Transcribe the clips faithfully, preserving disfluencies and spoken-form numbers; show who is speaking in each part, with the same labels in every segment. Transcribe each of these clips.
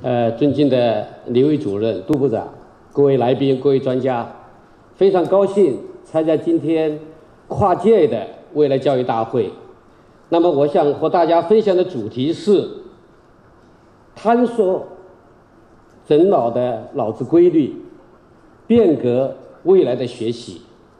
Speaker 1: 呃，尊敬的李伟主任、杜部长、各位来宾、各位专家，非常高兴参加今天跨界的未来教育大会。那么，我想和大家分享的主题是探索整脑的脑子规律，变革未来的学习。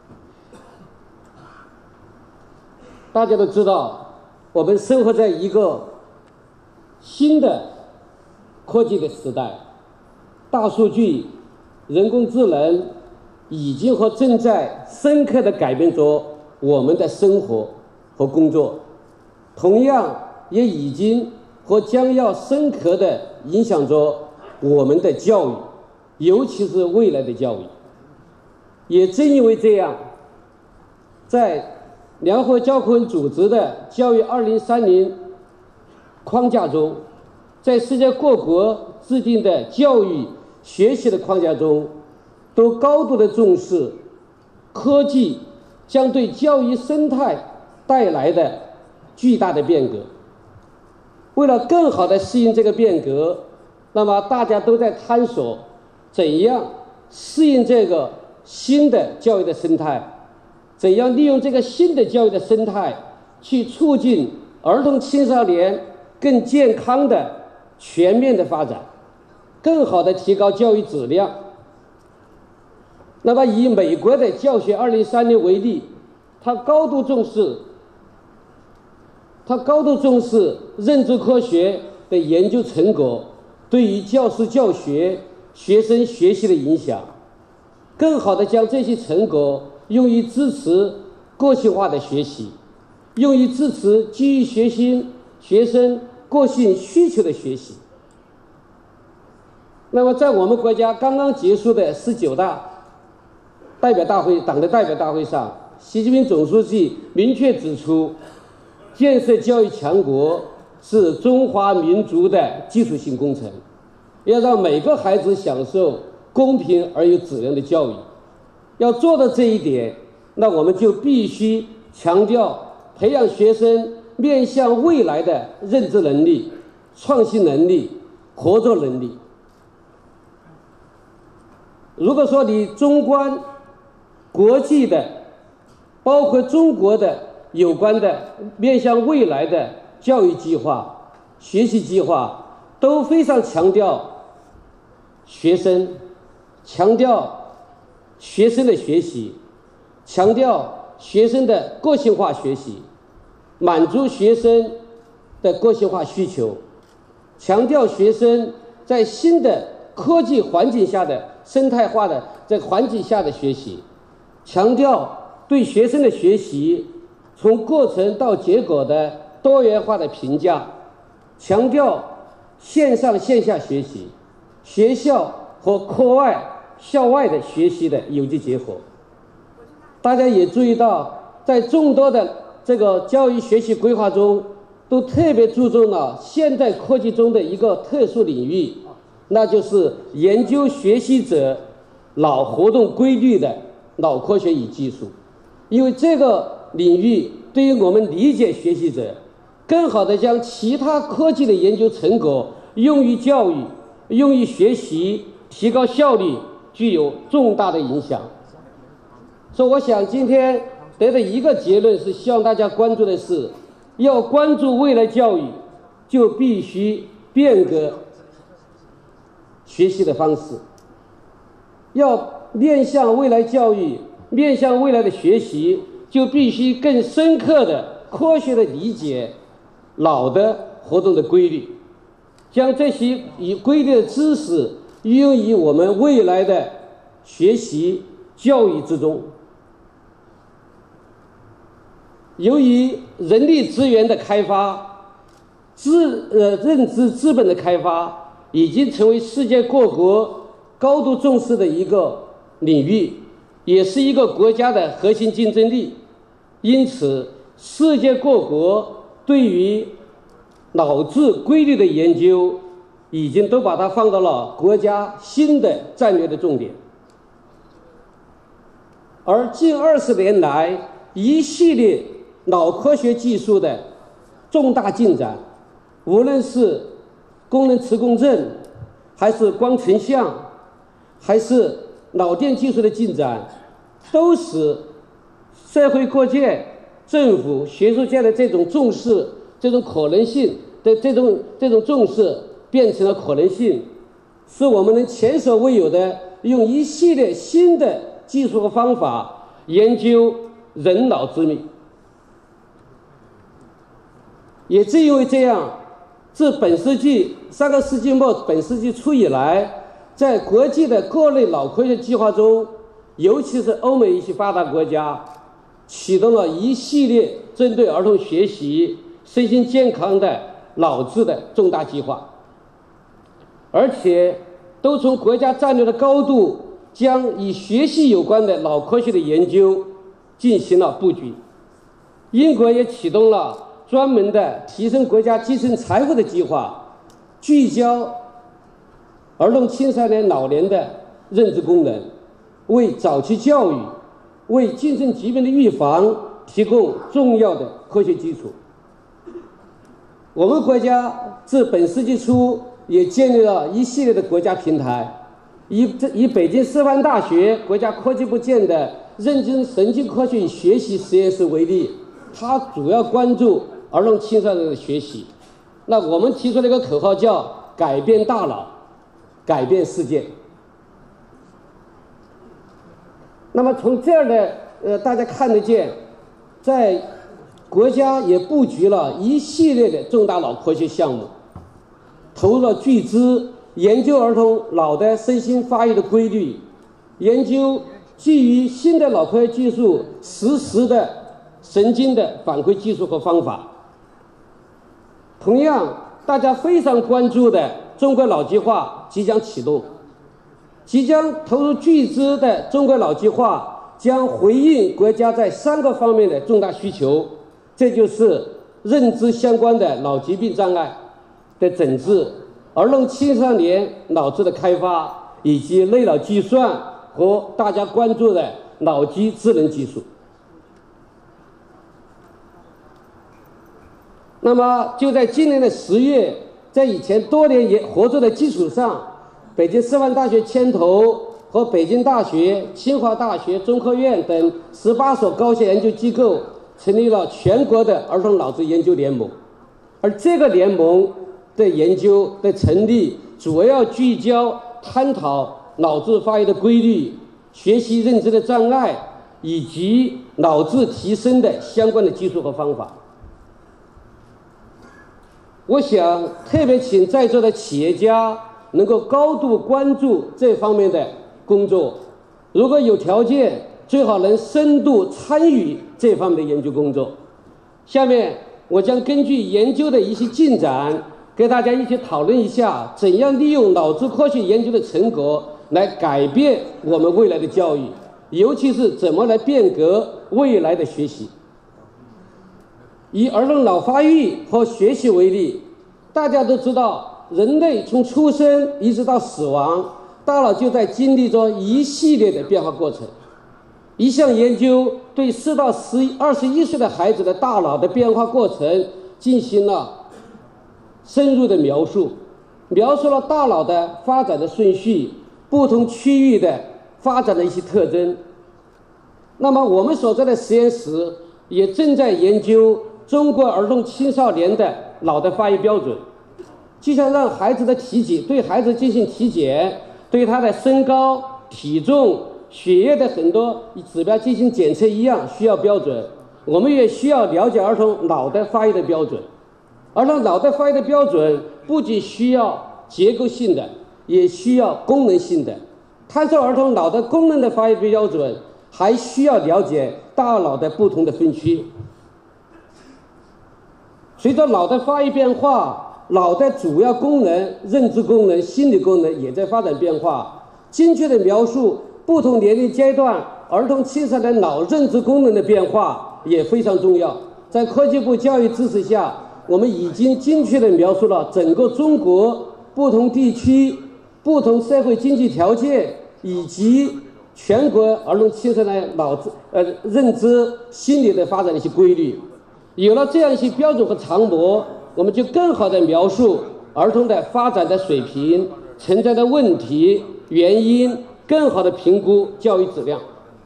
Speaker 1: 大家都知道，我们生活在一个新的科技的时代，大数据、人工智能已经和正在深刻地改变着我们的生活和工作，同样也已经和将要深刻地影响着我们的教育，尤其是未来的教育。也正因为这样，在联合教科文组织的教育二零三零框架中，在世界各国制定的教育学习的框架中，都高度的重视科技将对教育生态带来的巨大的变革。为了更好地适应这个变革，那么大家都在探索怎样适应这个新的教育的生态，怎样利用这个新的教育的生态去促进儿童青少年更健康的全面的发展，更好地提高教育质量。那么以美国的教学二零三零为例，它高度重视它高度重视认知科学的研究成果对于教师教学、学生学习的影响，更好地将这些成果用于支持个性化的学习，用于支持基于学习学生个性需求的学习。那么在我们国家刚刚结束的十九大代表大会党的代表大会上，习近平总书记明确指出，建设教育强国是中华民族的基础性工程，要让每个孩子享受公平而有质量的教育。要做到这一点，那我们就必须强调培养学生面向未来的认知能力、创新能力、合作能力。如果说你纵观国际的，包括中国的有关的面向未来的教育计划、学习计划，都非常强调学生，强调学生的学习，强调学生的个性化学习，满足学生的个性化需求，强调学生在新的科技环境下的生态化的这个环境下的学习，强调对学生的学习从过程到结果的多元化的评价，强调线上线下学习，学校和课外校外的学习的有机结合。大家也注意到，在众多的这个教育学习规划中，都特别注重了现代科技中的一个特殊领域，那就是研究学习者脑活动规律的脑科学与技术。因为这个领域对于我们理解学习者，更好地将其他科技的研究成果用于教育、用于学习，提高效率，具有重大的影响。所以我想今天得的一个结论是，希望大家关注的是，要关注未来教育，就必须变革学习的方式，要面向未来教育，面向未来的学习，就必须更深刻的科学的理解脑的活动的规律，将这些以规律的知识运用于我们未来的学习教育之中。由于人力资源的开发、资呃认知资本的开发，已经成为世界各国高度重视的一个领域，也是一个国家的核心竞争力。因此，世界各国对于脑智规律的研究，已经都把它放到了国家新的战略的重点。而近二十年来，一系列脑科学技术的重大进展，无论是功能磁共振、 还是光成像，还是脑电技术的进展，都使社会各界、政府、学术界的这种重视、这种可能性的这种这种重视变成了可能性，使我们能前所未有的用一系列新的技术和方法研究人脑之谜。也正因为这样，自本世纪上个世纪末本世纪初以来，在国际的各类脑科学计划中，尤其是欧美一些发达国家，启动了一系列针对儿童学习、身心健康的脑智的重大计划，而且都从国家战略的高度将与学习有关的脑科学的研究进行了布局。英国也启动了专门的提升国家基层财富的计划，聚焦儿童青少年老年的认知功能，为早期教育、为精神疾病的预防提供重要的科学基础。我们国家自本世纪初也建立了一系列的国家平台，以以北京师范大学国家科技部建的认知神经科学与学习实验室为例，它主要关注儿童青少年的学习。那我们提出了一个口号叫“改变大脑，改变世界”。那么从这儿的呃，大家看得见，在国家也布局了一系列的重大脑科学项目，投入了巨资研究儿童脑的身心发育的规律，研究基于新的脑科学技术实时的神经的反馈技术和方法。同样，大家非常关注的中国脑计划即将启动，即将投入巨资的中国脑计划将回应国家在三个方面的重大需求，这就是认知相关的脑疾病障碍的诊治、儿童青少年脑智的开发，以及类脑计算和大家关注的脑机智能技术。那么就在今年的十月，在以前多年也合作的基础上，北京师范大学牵头和北京大学、清华大学、中科院等十八所高校研究机构成立了全国的儿童脑智研究联盟。而这个联盟的研究的成立，主要聚焦探讨脑智发育的规律、学习认知的障碍以及脑智提升的相关的技术和方法。我想特别请在座的企业家能够高度关注这方面的工作，如果有条件，最好能深度参与这方面的研究工作。下面我将根据研究的一些进展，给大家一起讨论一下，怎样利用脑智科学研究的成果来改变我们未来的教育，尤其是怎么来变革未来的学习。以儿童脑发育和学习为例，大家都知道，人类从出生一直到死亡，大脑就在经历着一系列的变化过程。一项研究对四到十二十一岁的孩子的大脑的变化过程进行了深入的描述，描述了大脑的发展的顺序，不同区域的发展的一些特征。那么我们所在的实验室也正在研究中国儿童青少年的脑的发育标准，就像让孩子的体检，对孩子进行体检，对他的身高、体重、血液的很多指标进行检测一样，需要标准。我们也需要了解儿童脑的发育的标准。儿童脑的发育的标准不仅需要结构性的，也需要功能性的。探索儿童脑的功能的发育标准，还需要了解大脑的不同的分区。随着脑的发育变化，脑的主要功能、认知功能、心理功能也在发展变化。精确的描述不同年龄阶段儿童青少年脑认知功能的变化也非常重要。在科技部教育支持下，我们已经精确地描述了整个中国不同地区、不同社会经济条件以及全国儿童青少年脑呃认知心理的发展的一些规律。有了这样一些标准和常模，我们就更好地描述儿童的发展的水平、 存在的问题、原因，更好的评估教育质量。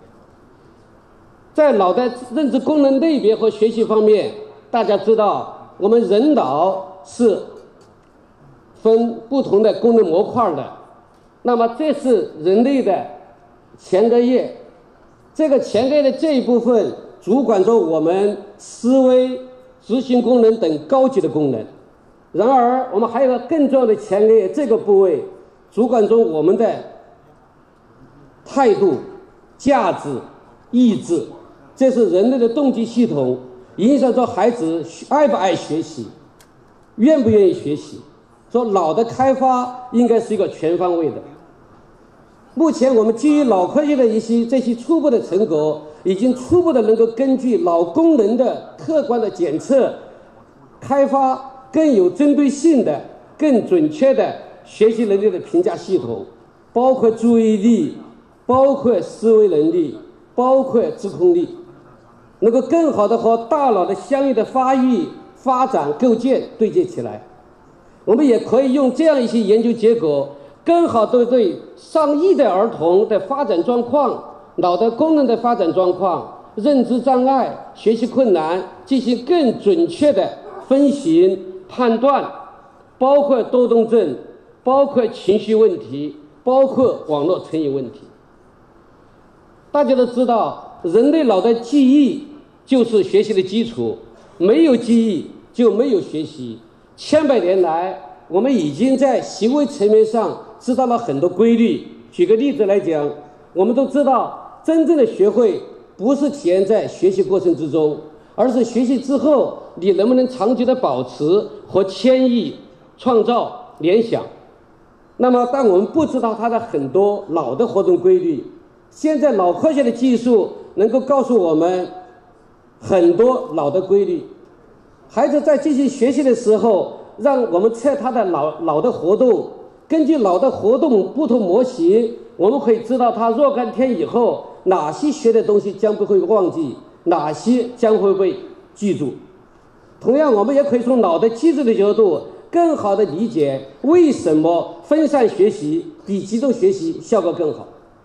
Speaker 1: 在脑的认知功能类别和学习方面，大家知道，我们人脑是分不同的功能模块的。那么，这是人类的前额叶，这个前额叶的这一部分主管着我们思维、执行功能等高级的功能。然而，我们还有个更重要的前额叶，这个部位主管着我们的态度、价值、意志，这是人类的动机系统，影响着孩子爱不爱学习，愿不愿意学习。说脑的开发应该是一个全方位的。目前我们基于脑科学的一些这些初步的成果，已经初步的能够根据脑功能的客观的检测，开发更有针对性的、更准确的学习能力的评价系统，包括注意力，包括思维能力，包括自控力，能够更好的和大脑的相应的发育、发展、构建对接起来。我们也可以用这样一些研究结果，更好地对上亿的儿童的发展状况、脑的功能的发展状况、认知障碍、学习困难进行更准确的分析判断，包括多动症，包括情绪问题，包括网络成瘾问题。大家都知道，人类脑的记忆就是学习的基础，没有记忆就没有学习。千百年来，我们已经在行为层面上知道了很多规律。举个例子来讲，我们都知道，真正的学会不是体现在学习过程之中，而是学习之后你能不能长久的保持和迁移、创造、联想。那么，但我们不知道它的很多脑的活动规律。现在脑科学的技术能够告诉我们很多脑的规律。孩子在进行学习的时候，让我们测他的脑脑的活动，根据脑的活动不同模型，我们可以知道他若干天以后哪些学的东西将不会忘记，哪些将会被记住。同样，我们也可以从脑的机制的角度，更好地理解为什么分散学习比集中学习效果更好。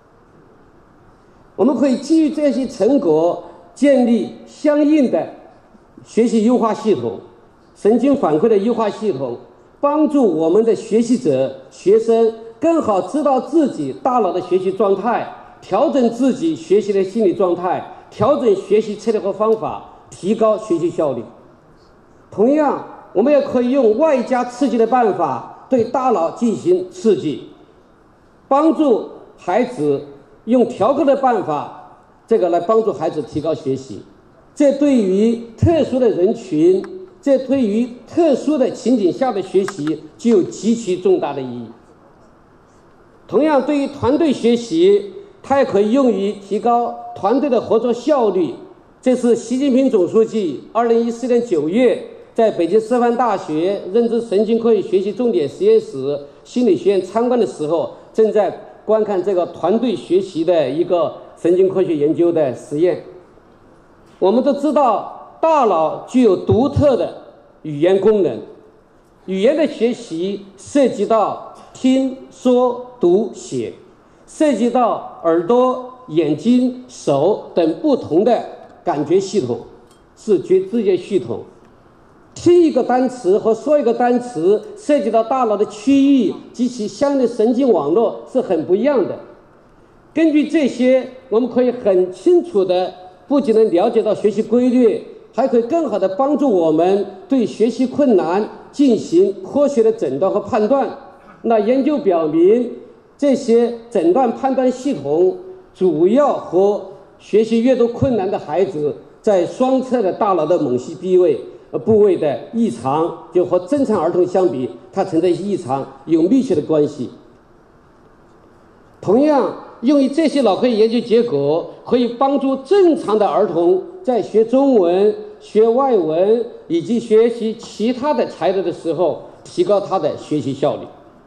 Speaker 1: 我们可以基于这些成果，建立相应的学习优化系统、神经反馈的优化系统，帮助我们的学习者、学生更好知道自己大脑的学习状态，调整自己学习的心理状态，调整学习策略和方法，提高学习效率。同样，我们也可以用外加刺激的办法对大脑进行刺激，帮助孩子用调课的办法，这个来帮助孩子提高学习。这对于特殊的人群，这对于特殊的情景下的学习具有极其重大的意义。同样，对于团队学习，它也可以用于提高团队的合作效率。这是习近平总书记二零一四年九月在北京师范大学认知神经科学学习重点实验室心理学院参观的时候，正在观看这个团队学习的一个神经科学研究的实验。我们都知道，大脑具有独特的语言功能，语言的学习涉及到听、说、读、写，涉及到耳朵、眼睛、手等不同的感觉系统，是觉知觉系统。听一个单词和说一个单词，涉及到大脑的区域及其相应的神经网络是很不一样的。根据这些，我们可以很清楚的，不仅能了解到学习规律，还可以更好的帮助我们对学习困难进行科学的诊断和判断。那研究表明，这些诊断判断系统主要和学习阅读困难的孩子在双侧的大脑的某些部位部位的异常，就和正常儿童相比，它存在一些异常，有密切的关系。同样，用于这些脑科学研究结果，可以帮助正常的儿童在学中文、学外文以及学习其他的材料的时候，提高他的学习效率。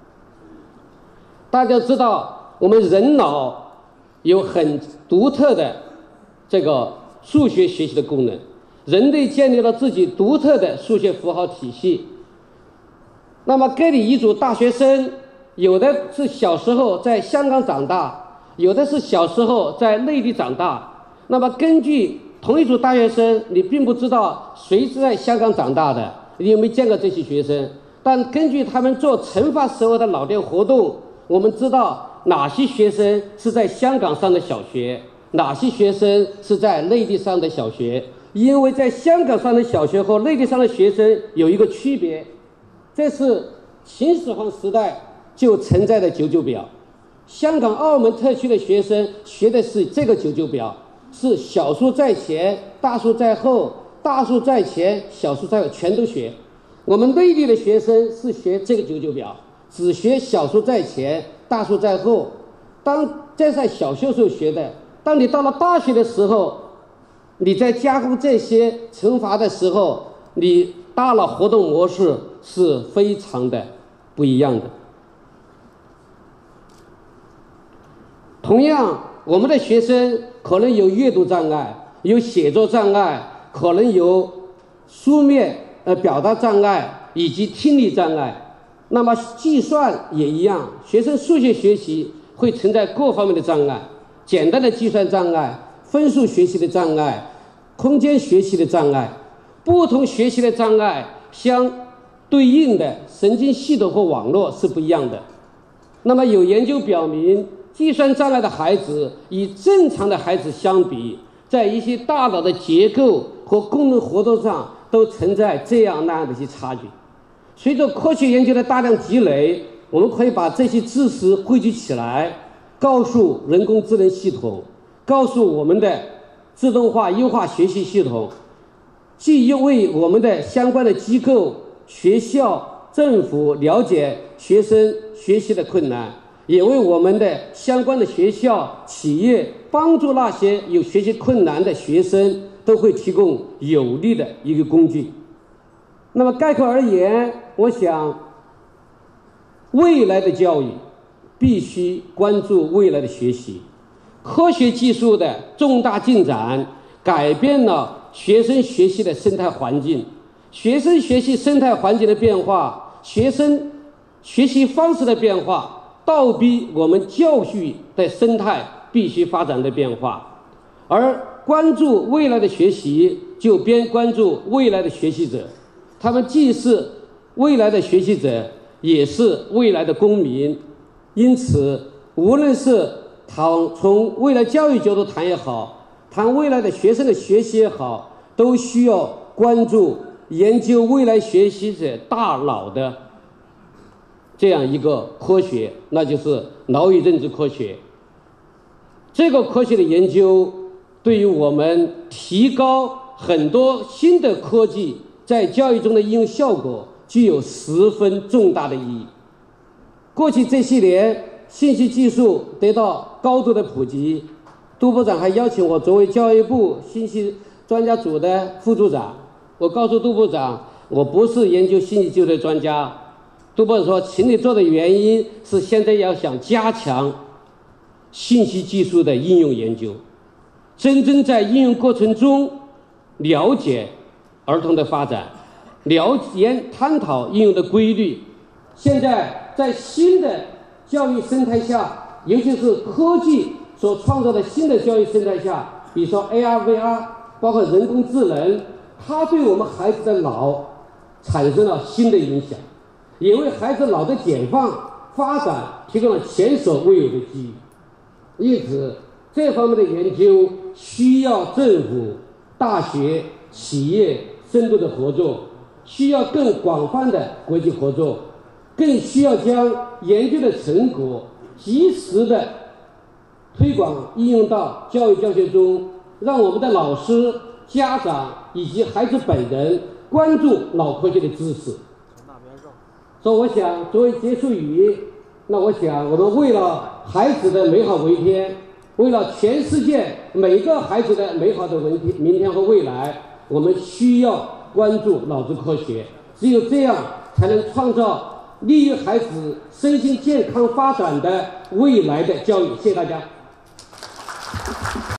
Speaker 1: 大家知道，我们人脑有很独特的这个数学学习的功能，人类建立了自己独特的数学符号体系。那么，给你一组大学生有的是小时候在香港长大，有的是小时候在内地长大。那么根据同一组大学生，你并不知道谁是在香港长大的，你有没有见过这些学生？但根据他们做惩罚时候的老店活动，我们知道哪些学生是在香港上的小学，哪些学生是在内地上的小学。因为在香港上的小学和内地上的学生有一个区别，这是秦始皇时代就存在的九九表。香港、澳门特区的学生学的是这个九九表，是小数在前，大数在后，大数在前，小数在后，全都学。我们内地的学生是学这个九九表，只学小数在前，大数在后。当这在小学时候学的，当你到了大学的时候，你在加工这些惩罚的时候，你大脑活动模式是非常的不一样的。同样，我们的学生可能有阅读障碍，有写作障碍，可能有书面呃表达障碍以及听力障碍。那么计算也一样，学生数学学习会存在各方面的障碍，简单的计算障碍、分数学习的障碍、空间学习的障碍。不同学习的障碍相对应的神经系统和网络是不一样的。那么有研究表明，计算障碍的孩子与正常的孩子相比，在一些大脑的结构和功能活动上都存在这样那样的一些差距。随着科学研究的大量积累，我们可以把这些知识汇聚起来，告诉人工智能系统，告诉我们的自动化优化学习系统，既为我们的相关的机构、学校、政府了解学生学习的困难，也为我们的相关的学校、企业帮助那些有学习困难的学生，都会提供有力的一个工具。那么概括而言，我想未来的教育必须关注未来的学习。科学技术的重大进展改变了学生学习的生态环境，学生学习生态环境的变化，学生学习方式的变化，倒逼我们教育的生态必须发展的变化。而关注未来的学习，就边关注未来的学习者，他们既是未来的学习者，也是未来的公民。因此，无论是谈从未来教育角度谈也好，谈未来的学生的学习也好，都需要关注研究未来学习者大脑的这样一个科学，那就是脑与认知科学。这个科学的研究对于我们提高很多新的科技在教育中的应用效果具有十分重大的意义。过去这些年，信息技术得到高度的普及，杜部长还邀请我作为教育部信息专家组的副组长。我告诉杜部长，我不是研究信息技术的专家。杜部长说，请你做的原因是现在要想加强信息技术的应用研究，真正在应用过程中了解儿童的发展，了解探讨应用的规律。现在在新的教育生态下，尤其是科技所创造的新的教育生态下，比如说 A R V R， 包括人工智能，它对我们孩子的脑产生了新的影响，也为孩子脑的解放发展提供了前所未有的机遇。因此，这方面的研究需要政府、大学、企业深度的合作，需要更广泛的国际合作，更需要将研究的成果及时的推广应用到教育教学中，让我们的老师、家长以及孩子本人关注脑科学的知识。所以我想作为结束语，那我想我们为了孩子的美好明天，为了全世界每个孩子的美好的明天和未来，我们需要关注脑子科学，只有这样才能创造利于孩子身心健康发展的未来的教育。谢谢大家。